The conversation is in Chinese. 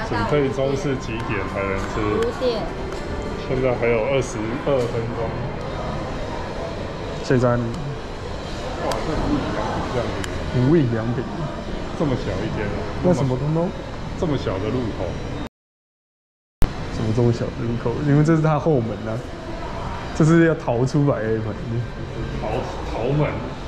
准备中是几点才能吃 ？5点。 现在还有22分钟。 这张哇，这无印良品， 这么小一间啊？ 那什么东东？ 这么小的路口？ 怎么这么小的路口？因为这是他后门啊，这是要逃出来的门。 逃门。